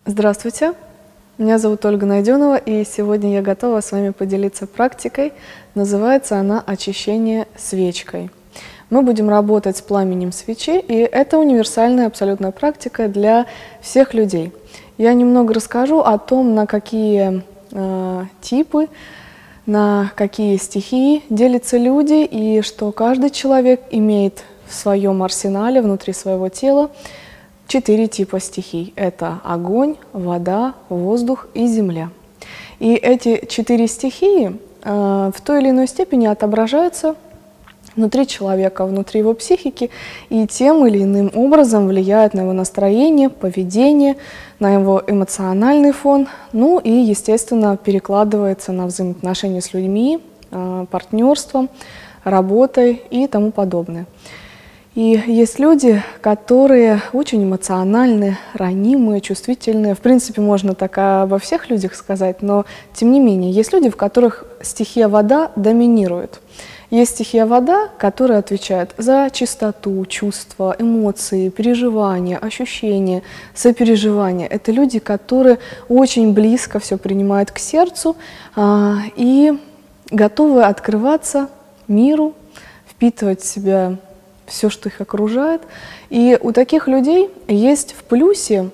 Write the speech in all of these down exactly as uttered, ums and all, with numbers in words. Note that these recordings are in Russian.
Здравствуйте, меня зовут Ольга Найденова, и сегодня я готова с вами поделиться практикой. Называется она «Очищение свечкой». Мы будем работать с пламенем свечи, и это универсальная абсолютная практика для всех людей. Я немного расскажу о том, на какие э, типы, на какие стихии делятся люди, и что каждый человек имеет в своем арсенале, внутри своего тела, четыре типа стихий. Это огонь, вода, воздух и земля. И эти четыре стихии э, в той или иной степени отображаются внутри человека, внутри его психики, и тем или иным образом влияют на его настроение, поведение, на его эмоциональный фон, ну и, естественно, перекладывается на взаимоотношения с людьми, э, партнерством, работой и тому подобное. И есть люди, которые очень эмоциональны, ранимые, чувствительные. В принципе, можно так обо всех людях сказать, но тем не менее, есть люди, в которых стихия вода доминирует. Есть стихия вода, которая отвечает за чистоту, чувства, эмоции, переживания, ощущения, сопереживания. Это люди, которые очень близко все принимают к сердцу а, и готовы открываться миру, впитывать в себя все, что их окружает. И у таких людей есть в плюсе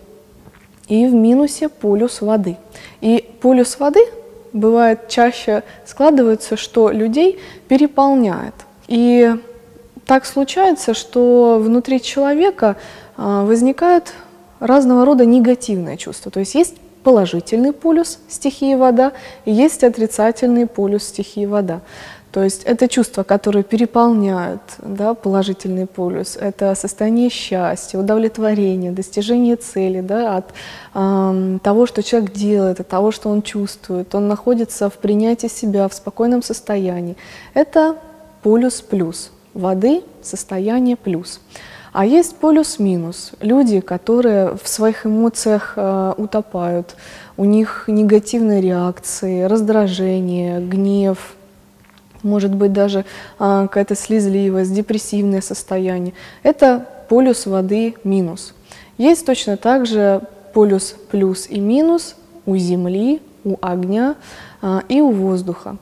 и в минусе полюс воды. И полюс воды бывает чаще складывается, что людей переполняет. И так случается, что внутри человека возникают разного рода негативные чувства. То есть есть положительный полюс стихии вода и есть отрицательный полюс стихии вода. То есть это чувства, которые переполняют, да, положительный полюс, это состояние счастья, удовлетворения, достижение цели, да, от э, того, что человек делает, от того, что он чувствует, он находится в принятии себя, в спокойном состоянии. Это полюс плюс, воды состояние плюс. А есть полюс минус, люди, которые в своих эмоциях э, утопают, у них негативные реакции, раздражение, гнев, может быть даже а, какая-то слезливость, депрессивное состояние. Это полюс воды минус. Есть точно так же полюс плюс и минус у земли, у огня а, и у воздуха.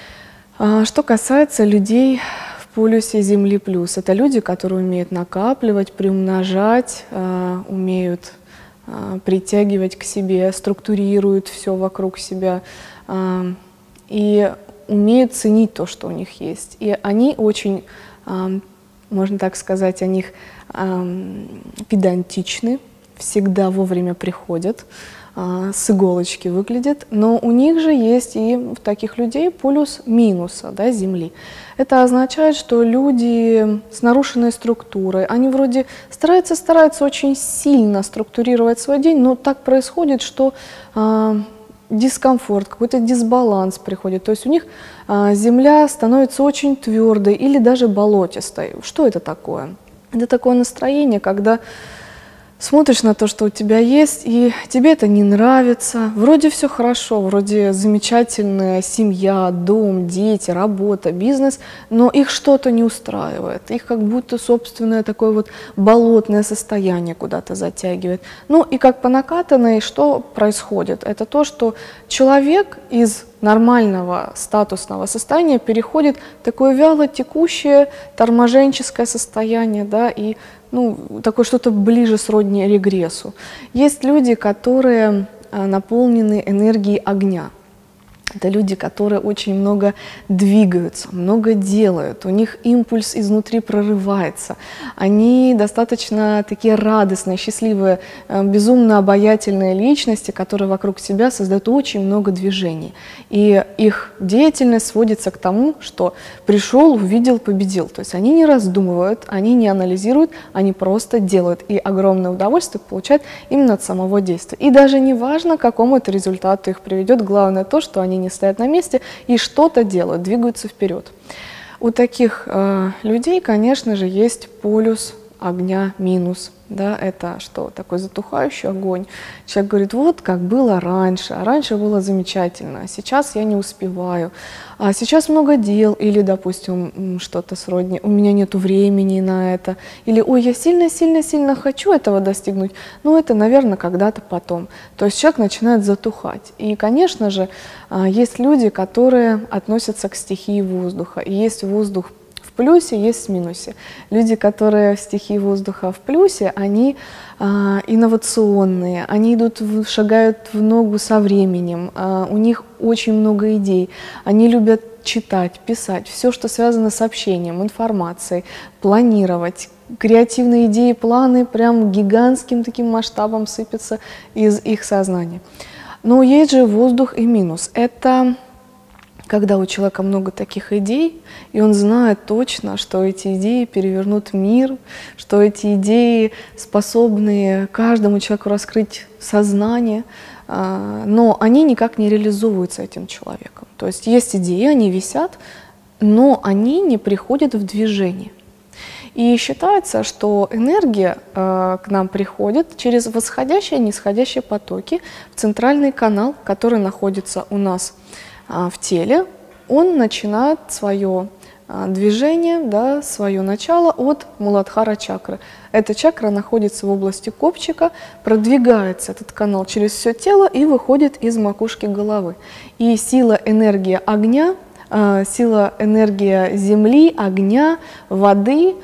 А, что касается людей в полюсе земли плюс, это люди, которые умеют накапливать, приумножать, а, умеют а, притягивать к себе, структурируют все вокруг себя. А, и умеют ценить то, что у них есть. И они очень, можно так сказать, о них педантичны, всегда вовремя приходят, с иголочки выглядят, но у них же есть и в таких людей полюс минуса, да, Земли. Это означает, что люди с нарушенной структурой, они вроде стараются, стараются очень сильно структурировать свой день, но так происходит, что дискомфорт, какой-то дисбаланс приходит. То есть у них а, земля становится очень твердой или даже болотистой. Что это такое? Это такое настроение, когда смотришь на то, что у тебя есть, и тебе это не нравится. Вроде все хорошо, вроде замечательная семья, дом, дети, работа, бизнес, но их что-то не устраивает. Их как будто собственное такое вот болотное состояние куда-то затягивает. Ну и как по накатанной, что происходит? Это то, что человек из нормального статусного состояния переходит в такое вяло текущее торможенческое состояние, да, и ну, такое что-то ближе сродни регрессу. Есть люди, которые наполнены энергией огня. Это люди, которые очень много двигаются, много делают, у них импульс изнутри прорывается. Они достаточно такие радостные, счастливые, безумно обаятельные личности, которые вокруг себя создают очень много движений. И их деятельность сводится к тому, что пришел, увидел, победил. То есть они не раздумывают, они не анализируют, они просто делают. И огромное удовольствие получают именно от самого действия. И даже не важно, к какому это результату их приведет, главное то, что они не стоят на месте и что-то делают, двигаются вперед. У таких э, людей, конечно же, есть полюс огня минус. Да, это что? Такой затухающий огонь. Человек говорит, вот как было раньше, а раньше было замечательно, а сейчас я не успеваю, а сейчас много дел, или, допустим, что-то сродни, у меня нет времени на это, или, ой, я сильно-сильно-сильно хочу этого достигнуть, но это, наверное, когда-то потом. То есть человек начинает затухать. И, конечно же, есть люди, которые относятся к стихии воздуха, и есть воздух в плюсе, есть в минусе. Люди, которые в стихии воздуха в плюсе, они а, инновационные, они идут, в, шагают в ногу со временем, а, у них очень много идей, они любят читать, писать, все, что связано с общением, информацией, планировать. Креативные идеи, планы прям гигантским таким масштабом сыпятся из их сознания. Но есть же воздух и минус. Это когда у человека много таких идей, и он знает точно, что эти идеи перевернут мир, что эти идеи способны каждому человеку раскрыть сознание, но они никак не реализовываются этим человеком. То есть есть идеи, они висят, но они не приходят в движение. И считается, что энергия э, к нам приходит через восходящие и нисходящие потоки в центральный канал, который находится у нас э, в теле. Он начинает свое э, движение, да, свое начало от Муладхара чакры. Эта чакра находится в области копчика, продвигается этот канал через все тело и выходит из макушки головы. И сила, энергия огня, сила, энергия земли, огня, воды,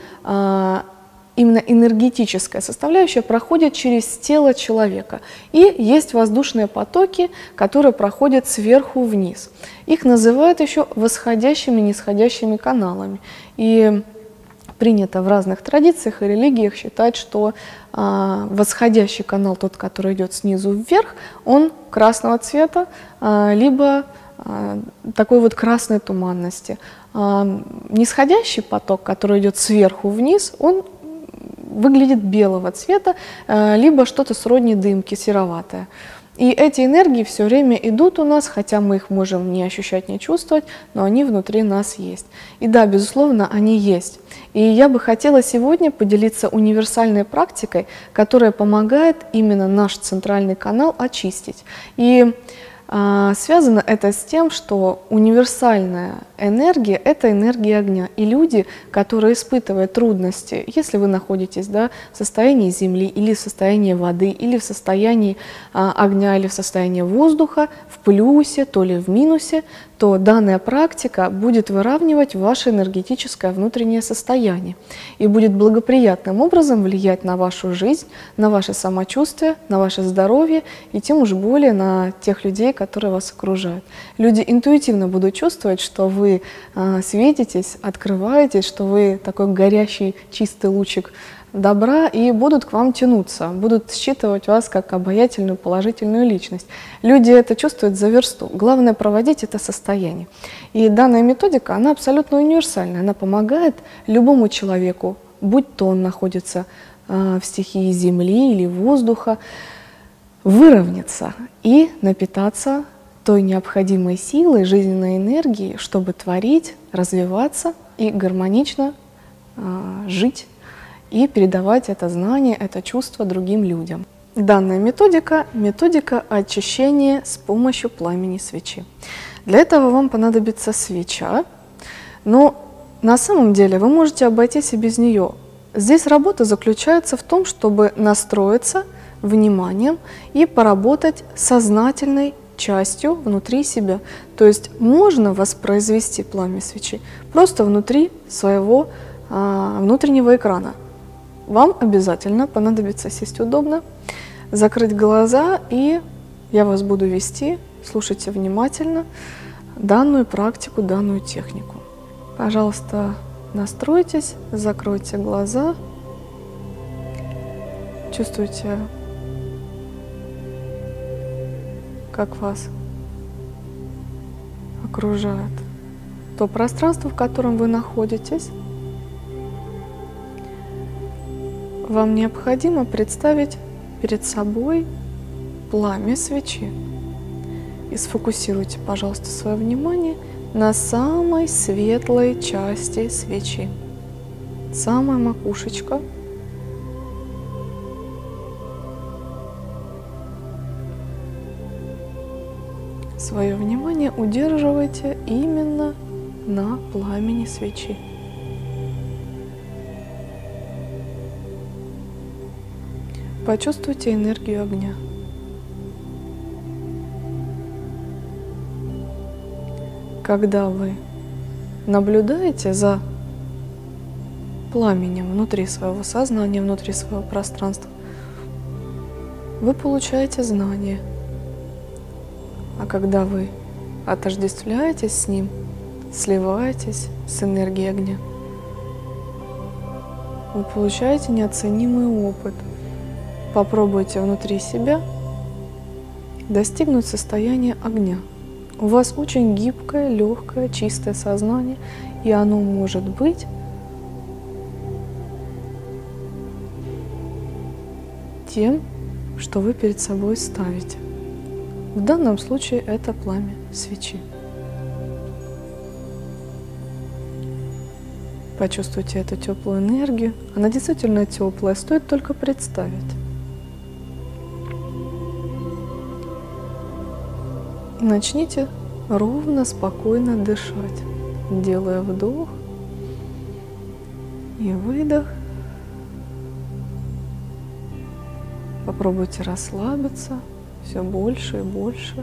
именно энергетическая составляющая проходит через тело человека. И есть воздушные потоки, которые проходят сверху вниз. Их называют еще восходящими и нисходящими каналами. И принято в разных традициях и религиях считать, что а, восходящий канал, тот, который идет снизу вверх, он красного цвета, а, либо такой вот красной туманности. Нисходящий поток, который идет сверху вниз, он выглядит белого цвета, либо что-то сродни дымки, сероватое. И эти энергии все время идут у нас, хотя мы их можем не ощущать, не чувствовать, но они внутри нас есть. И да, безусловно, они есть. И я бы хотела сегодня поделиться универсальной практикой, которая помогает именно наш центральный канал очистить. И связано это с тем, что универсальная энергия – это энергия огня. И люди, которые испытывают трудности, если вы находитесь, да, в состоянии земли, или в состоянии воды, или в состоянии а, огня, или в состоянии воздуха, в плюсе, то ли в минусе, то данная практика будет выравнивать ваше энергетическое внутреннее состояние и будет благоприятным образом влиять на вашу жизнь, на ваше самочувствие, на ваше здоровье и тем уж более на тех людей, которые вас окружают. Люди интуитивно будут чувствовать, что вы а, светитесь, открываетесь, что вы такой горящий чистый лучик добра, и будут к вам тянуться, будут считывать вас как обаятельную, положительную личность. Люди это чувствуют за версту. Главное проводить это состояние. И данная методика, она абсолютно универсальная. Она помогает любому человеку, будь то он находится э, в стихии земли или воздуха, выровняться и напитаться той необходимой силой, жизненной энергией, чтобы творить, развиваться и гармонично э, жить и передавать это знание, это чувство другим людям. Данная методика – методика очищения с помощью пламени свечи. Для этого вам понадобится свеча, но на самом деле вы можете обойтись и без нее. Здесь работа заключается в том, чтобы настроиться вниманием и поработать сознательной частью внутри себя. То есть можно воспроизвести пламя свечи просто внутри своего а, внутреннего экрана. Вам обязательно понадобится сесть удобно, закрыть глаза, и я вас буду вести. Слушайте внимательно данную практику, данную технику. Пожалуйста, настройтесь, закройте глаза, чувствуйте, как вас окружает то пространство, в котором вы находитесь. Вам необходимо представить перед собой пламя свечи. И сфокусируйте, пожалуйста, свое внимание на самой светлой части свечи. Самая макушечка Свое внимание удерживайте именно на пламени свечи. Почувствуйте энергию огня. Когда вы наблюдаете за пламенем внутри своего сознания, внутри своего пространства, вы получаете знание. А когда вы отождествляетесь с ним, сливаетесь с энергией огня, вы получаете неоценимый опыт. Попробуйте внутри себя достигнуть состояния огня. У вас очень гибкое, легкое, чистое сознание, и оно может быть тем, что вы перед собой ставите. В данном случае это пламя свечи. Почувствуйте эту теплую энергию. Она действительно теплая, стоит только представить. И начните ровно, спокойно дышать, делая вдох и выдох. Попробуйте расслабиться все больше и больше.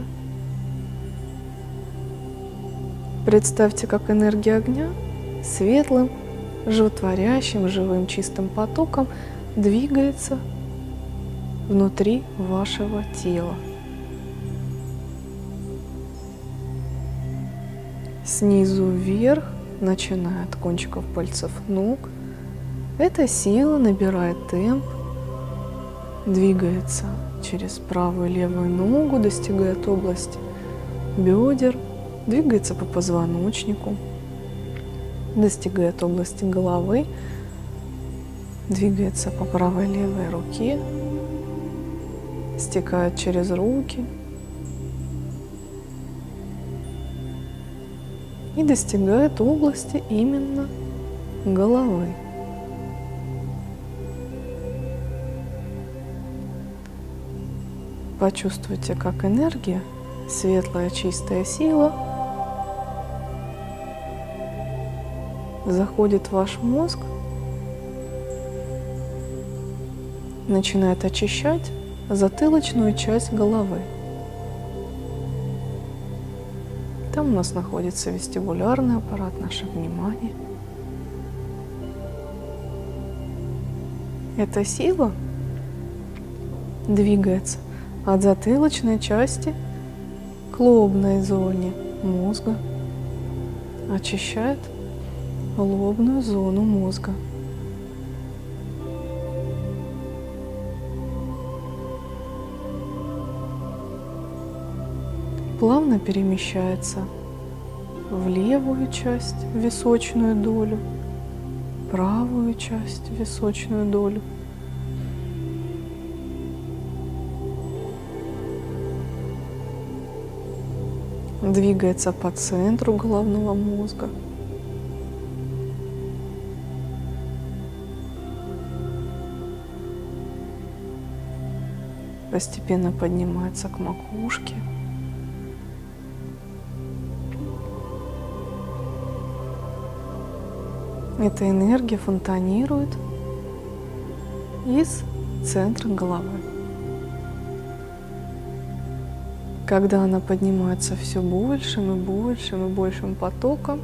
Представьте, как энергия огня светлым, животворящим, живым, чистым потоком двигается внутри вашего тела. Снизу вверх, начиная от кончиков пальцев ног, эта сила набирает темп, двигается через правую и левую ногу, достигает области бедер, двигается по позвоночнику, достигает области головы, двигается по правой и левой руке, стекает через руки и достигает области именно головы. Почувствуйте, как энергия, светлая чистая сила заходит в ваш мозг, начинает очищать затылочную часть головы. Там у нас находится вестибулярный аппарат, наше внимание. Эта сила двигается от затылочной части к лобной зоне мозга, очищает лобную зону мозга. Плавно перемещается в левую часть, в височную долю, правую часть, в височную долю. Двигается по центру головного мозга. Постепенно поднимается к макушке. Эта энергия фонтанирует из центра головы. Когда она поднимается все большим и большим и большим потоком,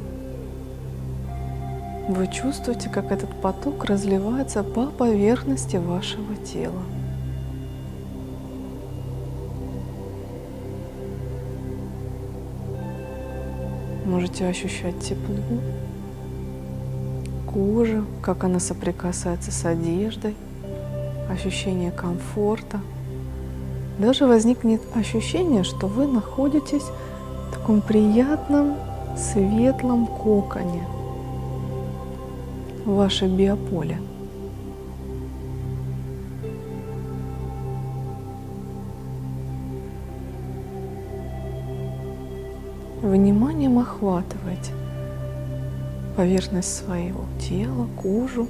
вы чувствуете, как этот поток разливается по поверхности вашего тела. Можете ощущать тепло кожи, как она соприкасается с одеждой, ощущение комфорта. Даже возникнет ощущение, что вы находитесь в таком приятном светлом коконе, ваше биополе. Вниманием охватывайте поверхность своего тела, кожу.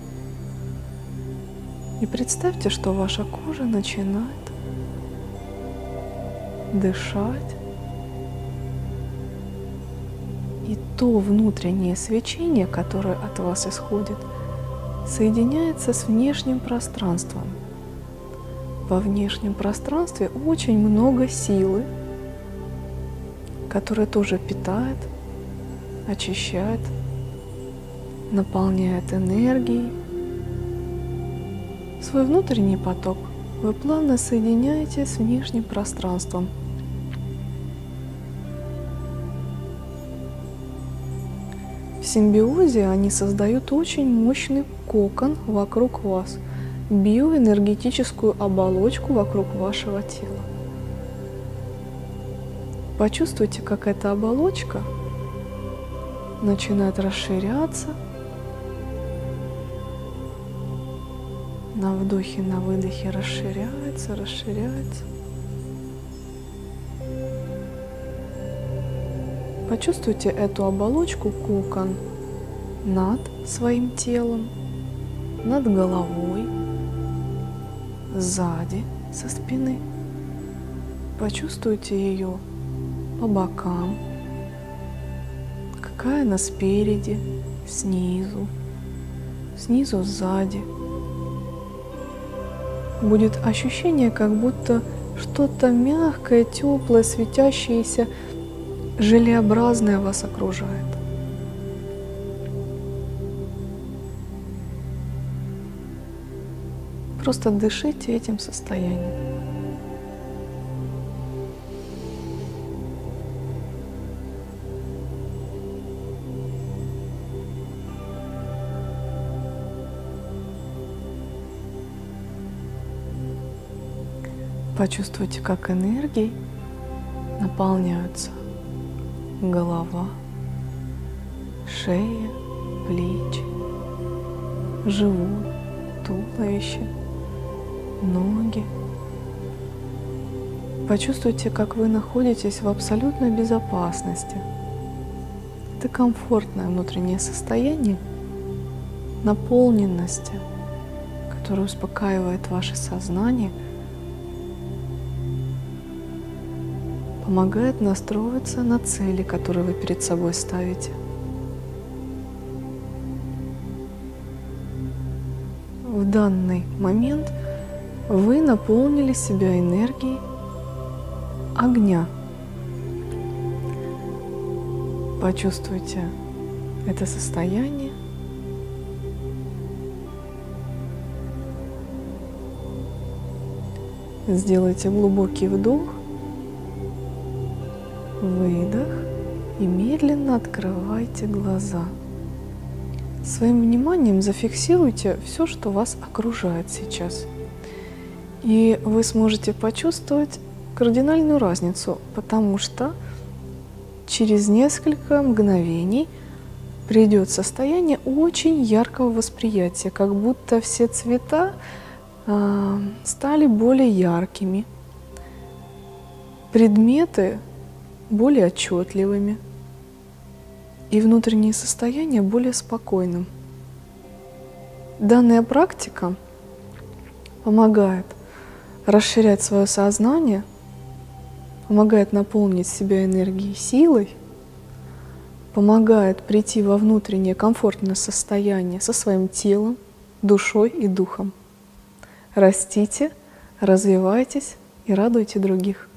И представьте, что ваша кожа начинает дышать И то внутреннее свечение, которое от вас исходит, соединяется с внешним пространством. Во внешнем пространстве очень много силы, которая тоже питает, очищает, наполняет энергией. Свой внутренний поток вы плавно соединяете с внешним пространством. В симбиозе они создают очень мощный кокон вокруг вас, биоэнергетическую оболочку вокруг вашего тела. Почувствуйте, как эта оболочка начинает расширяться. На вдохе, на выдохе расширяется, расширяется. Почувствуйте эту оболочку, кокон, над своим телом, над головой, сзади, со спины. Почувствуйте ее по бокам, какая она спереди, снизу, снизу, сзади. Будет ощущение, как будто что-то мягкое, теплое, светящееся, желеобразное вас окружает. Просто дышите этим состоянием. Почувствуйте, как энергией наполняются голова, шея, плечи, живот, туловище, ноги. Почувствуйте, как вы находитесь в абсолютной безопасности. Это комфортное внутреннее состояние наполненности, которое успокаивает ваше сознание, помогает настроиться на цели, которые вы перед собой ставите. В данный момент вы наполнили себя энергией огня. Почувствуйте это состояние. Сделайте глубокий вдох, выдох и медленно открывайте глаза. Своим вниманием зафиксируйте все, что вас окружает сейчас. И вы сможете почувствовать кардинальную разницу, потому что через несколько мгновений придет состояние очень яркого восприятия, как будто все цвета э, стали более яркими, предметы более отчетливыми и внутреннее состояние более спокойным. Данная практика помогает расширять свое сознание, помогает наполнить себя энергией, силой, помогает прийти во внутреннее комфортное состояние со своим телом, душой и духом. Растите, развивайтесь и радуйте других.